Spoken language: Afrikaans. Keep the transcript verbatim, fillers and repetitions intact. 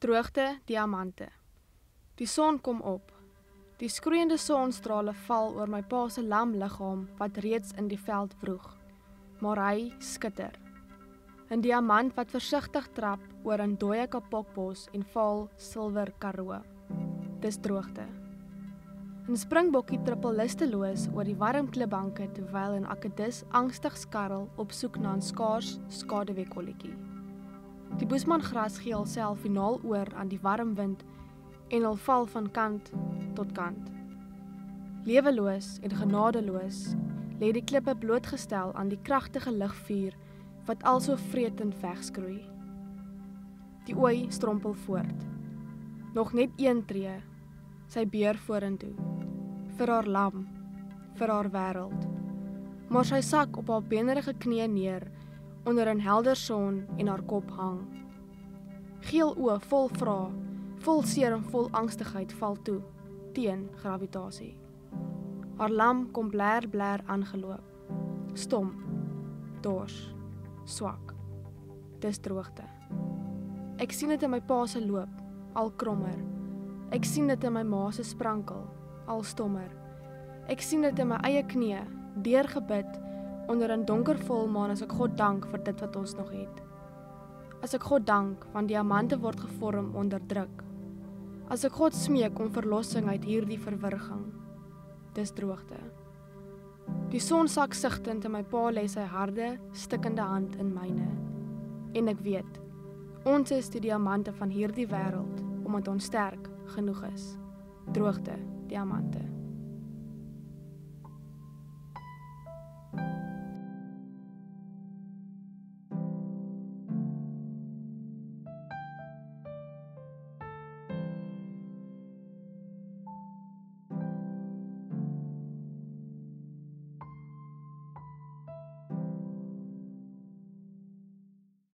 Droogte, diamante. Die son kom op. Die skroeiende sonstrale val oor my pa se lam liggaam wat reeds in die veld vroeg. Maar hy skitter. 'n Diamant wat versigtig trap oor 'n dooie kapokbos en vaal silwer karoo. Dis droogte. 'n Springbokkie trippel lusteloos oor die warm klipbanke terwyl 'n akedus angstig skarrel op soek na 'n skaars skaduweekolletjie. Die boesmangras gee alself finaal oor aan die warm wind en hul val van kant tot kant. Leweloos en genadeloos lê die klippe blootgestel aan die kragtige ligvuur wat also vretend wegskroei. Die ooi strompel voort. Nog net een tree, sy beer vorentoe. Vir haar lam, vir haar wêreld. Maar sy sak op haar benerige knieë neer onder 'n helder son en haar kop hang. Geel oë vol vrae, vol seer en vol angstigheid val toe, teen gravitasie. Haar lam kom bler bler aangeloop. Stom, dors, swak. Dis droogte. Ek sien dit in my pa se loop, al krommer. Ek sien dit in my ma se sprankel, al stommer. Ek sien dit in my eie knieë, deurgebid onder 'n donker volmaan as ek God dank vir dit wat ons nog het. As ek God dank, want diamante word gevorm onder druk. As ek God smeek om verlossing uit hierdie verwirging. Dis droogte. Die son sak sigtend en my pa lê sy harde, stikkende hand in myne. En ek weet, ons is die diamante van hierdie wêreld, omdat ons sterk genoeg is. Droogte, diamante.